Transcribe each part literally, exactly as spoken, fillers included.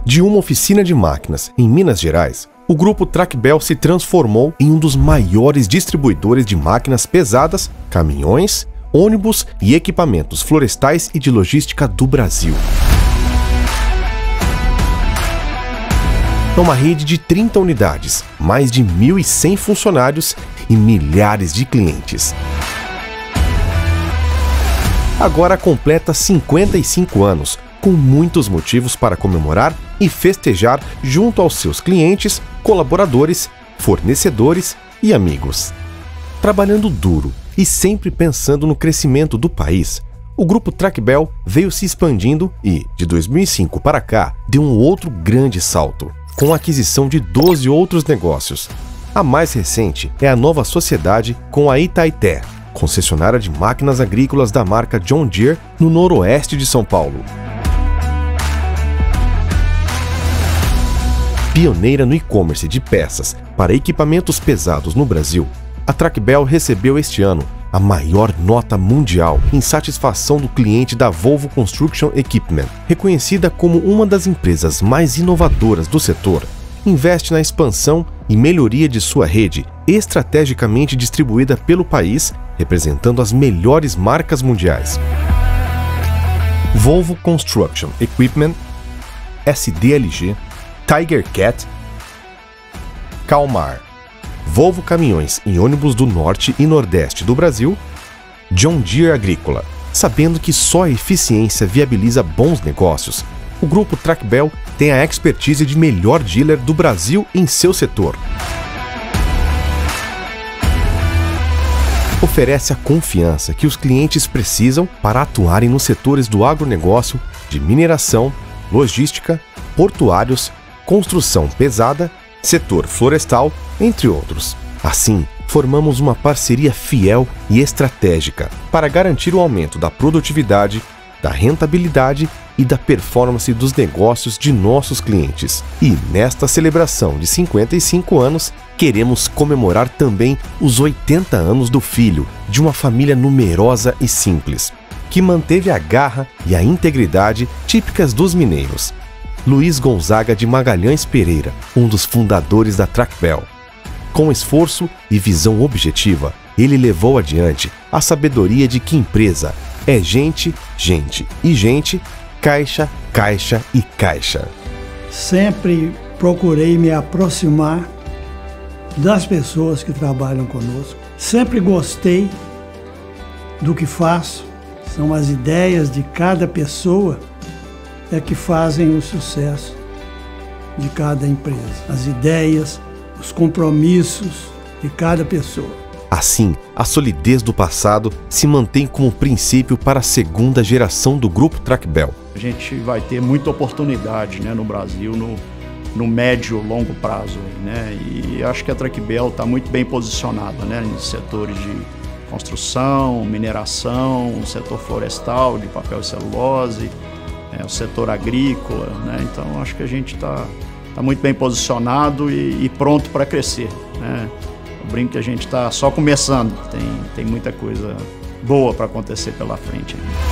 De uma oficina de máquinas em Minas Gerais, o grupo Tracbel se transformou em um dos maiores distribuidores de máquinas pesadas, caminhões, ônibus e equipamentos florestais e de logística do Brasil. É uma rede de trinta unidades, mais de mil e cem funcionários e milhares de clientes. Agora completa cinquenta e cinco anos, com muitos motivos para comemorar e festejar junto aos seus clientes, colaboradores, fornecedores e amigos. Trabalhando duro e sempre pensando no crescimento do país, o grupo Tracbel veio se expandindo e, de dois mil e cinco para cá, deu um outro grande salto, com a aquisição de doze outros negócios. A mais recente é a nova sociedade com a Itaité, concessionária de máquinas agrícolas da marca John Deere no noroeste de São Paulo. Pioneira no e-commerce de peças para equipamentos pesados no Brasil, a Tracbel recebeu este ano a maior nota mundial em satisfação do cliente da Volvo Construction Equipment, reconhecida como uma das empresas mais inovadoras do setor. Investe na expansão e melhoria de sua rede, estrategicamente distribuída pelo país, representando as melhores marcas mundiais. Volvo Construction Equipment, S D L G, Tiger Cat, Kalmar, Volvo Caminhões e Ônibus do Norte e Nordeste do Brasil, John Deere Agrícola. Sabendo que só a eficiência viabiliza bons negócios, o grupo Tracbel tem a expertise de melhor dealer do Brasil em seu setor. Oferece a confiança que os clientes precisam para atuarem nos setores do agronegócio, de mineração, logística, portuários, construção pesada, setor florestal, entre outros. Assim, formamos uma parceria fiel e estratégica para garantir o aumento da produtividade, da rentabilidade e da performance dos negócios de nossos clientes. E nesta celebração de cinquenta e cinco anos, queremos comemorar também os oitenta anos do filho de uma família numerosa e simples, que manteve a garra e a integridade típicas dos mineiros. Luiz Gonzaga de Magalhães Pereira, um dos fundadores da Tracbel. Com esforço e visão objetiva, ele levou adiante a sabedoria de que empresa é gente, gente e gente, caixa, caixa e caixa. Sempre procurei me aproximar das pessoas que trabalham conosco. Sempre gostei do que faço. São as ideias de cada pessoa é que fazem o sucesso de cada empresa. As ideias, os compromissos de cada pessoa. Assim, a solidez do passado se mantém como princípio para a segunda geração do grupo Tracbel. A gente vai ter muita oportunidade, né, no Brasil, no, no médio e longo prazo. Né? E acho que a Tracbel está muito bem posicionada, né, em setores de construção, mineração, setor florestal, de papel e celulose, é, o setor agrícola. Né? Então acho que a gente está tá muito bem posicionado e, e pronto para crescer. Né? Eu brinco que a gente está só começando, tem, tem muita coisa boa para acontecer pela frente.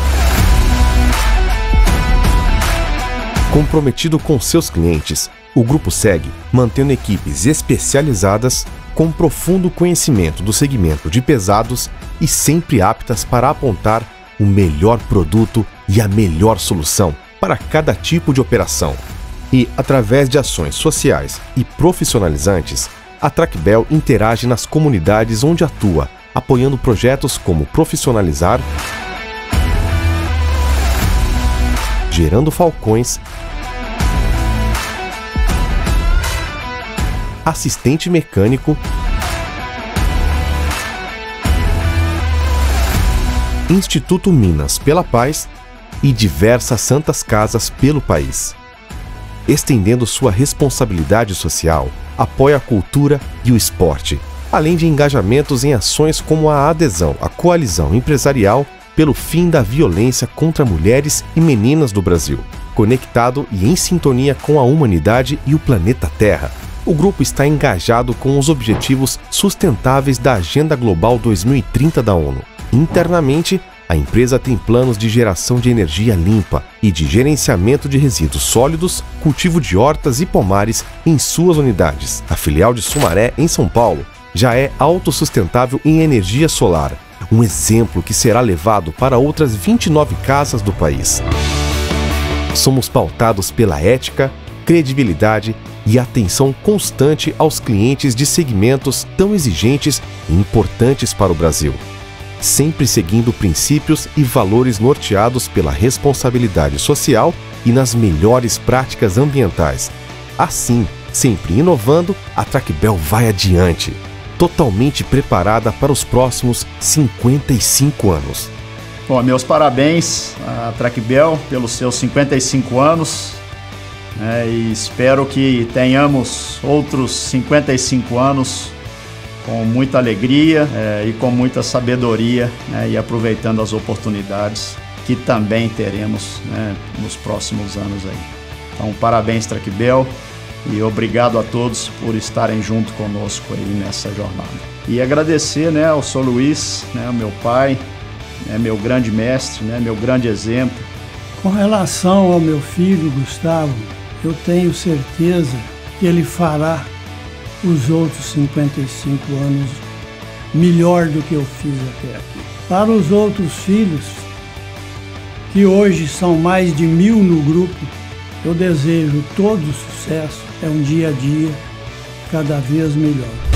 Comprometido com seus clientes, o grupo segue mantendo equipes especializadas com profundo conhecimento do segmento de pesados e sempre aptas para apontar o melhor produto e a melhor solução para cada tipo de operação. E, através de ações sociais e profissionalizantes, a Tracbel interage nas comunidades onde atua, apoiando projetos como Profissionalizar, Gerando Falcões, Assistente Mecânico, Instituto Minas pela Paz e diversas santas casas pelo país. Estendendo sua responsabilidade social, apoia a cultura e o esporte, além de engajamentos em ações como a adesão à coalizão empresarial pelo fim da violência contra mulheres e meninas do Brasil. Conectado e em sintonia com a humanidade e o planeta Terra, o grupo está engajado com os objetivos sustentáveis da Agenda Global dois mil e trinta da ONU. Internamente, a empresa tem planos de geração de energia limpa e de gerenciamento de resíduos sólidos, cultivo de hortas e pomares em suas unidades. A filial de Sumaré, em São Paulo, já é autossustentável em energia solar, um exemplo que será levado para outras vinte e nove casas do país. Somos pautados pela ética, credibilidade e atenção constante aos clientes de segmentos tão exigentes e importantes para o Brasil, sempre seguindo princípios e valores norteados pela responsabilidade social e nas melhores práticas ambientais. Assim, sempre inovando, a Tracbel vai adiante, totalmente preparada para os próximos cinquenta e cinco anos. Bom, meus parabéns à Tracbel pelos seus cinquenta e cinco anos, né, e espero que tenhamos outros cinquenta e cinco anos com muita alegria é, e com muita sabedoria, né, e aproveitando as oportunidades que também teremos, né, nos próximos anos aí. Então, parabéns, Tracbel, e obrigado a todos por estarem junto conosco aí nessa jornada. E agradecer, né, ao Sr. Luiz, né, meu pai, né, meu grande mestre, né, meu grande exemplo. Com relação ao meu filho, Gustavo, eu tenho certeza que ele fará os outros cinquenta e cinco anos melhor do que eu fiz até aqui. Para os outros filhos, que hoje são mais de mil no grupo, eu desejo todo sucesso, é um dia a dia cada vez melhor.